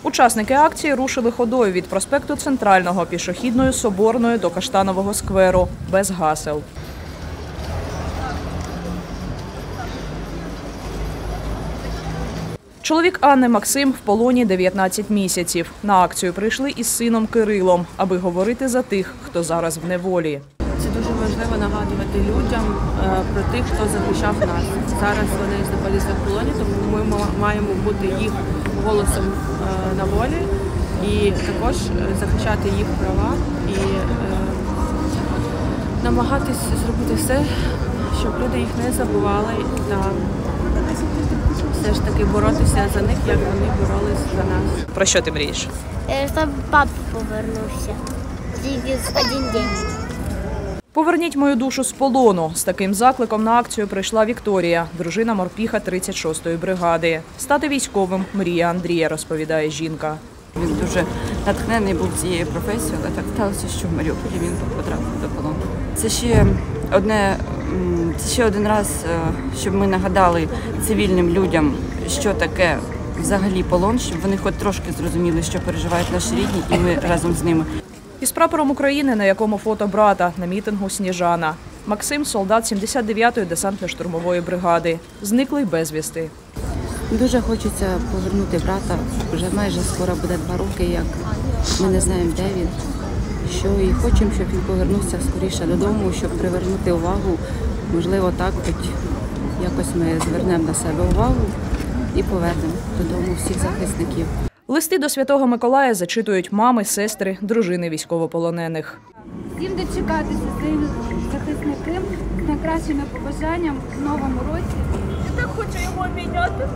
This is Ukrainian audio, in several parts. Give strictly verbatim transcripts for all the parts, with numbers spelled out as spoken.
Учасники акції рушили ходою від проспекту Центрального, Пішохідною, Соборною до Каштанового скверу. Без гасел. Чоловік Анни Максим в полоні дев'ятнадцять місяців. На акцію прийшли із сином Кирилом, аби говорити за тих, хто зараз в неволі. Це дуже важливо нагадувати людям про тих, хто захищав нас. Зараз вони знаходяться в полоні, тому ми маємо бути їх голосом на волі і також захищати їх права і намагатись зробити все, щоб люди їх не забували та все ж таки боротися за них, як вони боролись за нас. Про що ти мрієш? Щоб папа повернувся. Тільки один день. Поверніть мою душу з полону. З таким закликом на акцію прийшла Вікторія, дружина морпіха тридцять шостої бригади. Стати військовим – мрія Андрія, розповідає жінка. Він дуже натхнений був цією професією, але так сталося, що в Маріуполі він потрапив до полону. Це ще одне, це ще один раз, щоб ми нагадали цивільним людям, що таке взагалі полон, щоб вони хоч трошки зрозуміли, що переживають наші рідні, і ми разом з ними. Із прапором України, на якому фото брата, на мітингу «Сніжана». Максим – солдат сімдесят дев'ятої десантно-штурмової бригади. Зниклий безвісти. Дуже хочеться повернути брата. Вже майже скоро буде два роки, як ми не знаємо, де він, що. І хочемо, щоб він повернувся скоріше додому, щоб привернути увагу. Можливо, так, хоч якось ми звернемо на себе увагу і повернемо додому всіх захисників. Листи до Святого Миколая зачитують мами, сестри, дружини військовополонених. Всім дочекатися своїм захисникам з найкращими побажанням в новому році. Я так хочу його обійняти.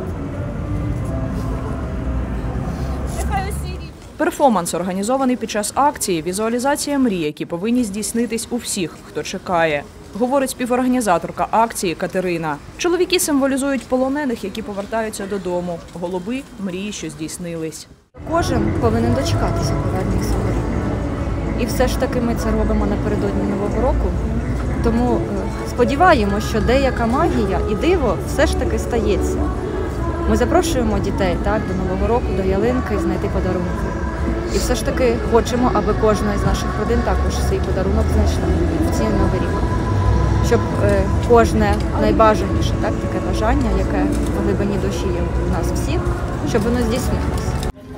Нехай усі рідні. Перформанс організований під час акції «Візуалізація мрій», які повинні здійснитись у всіх, хто чекає. Говорить співорганізаторка акції Катерина. Чоловіки символізують полонених, які повертаються додому. Голуби – мрії, що здійснились. Кожен повинен дочекатися повернення свого рідного. І все ж таки ми це робимо напередодні Нового року. Тому сподіваємося, що деяка магія і диво все ж таки стається. Ми запрошуємо дітей так, до Нового року, до ялинки, знайти подарунки. І все ж таки хочемо, аби кожна із наших родин також свій подарунок знайшла в цей Новий рік. Щоб е, кожне найбажаніше, так, таке бажання, яке в глибині душі є у нас всіх, щоб воно здійснилося.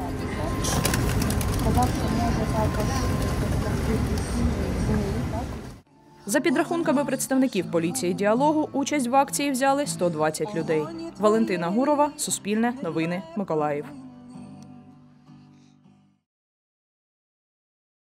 За підрахунками представників поліції «Діалогу», участь в акції взяли сто двадцять людей. Валентина Гурова, Суспільне, Новини, Миколаїв.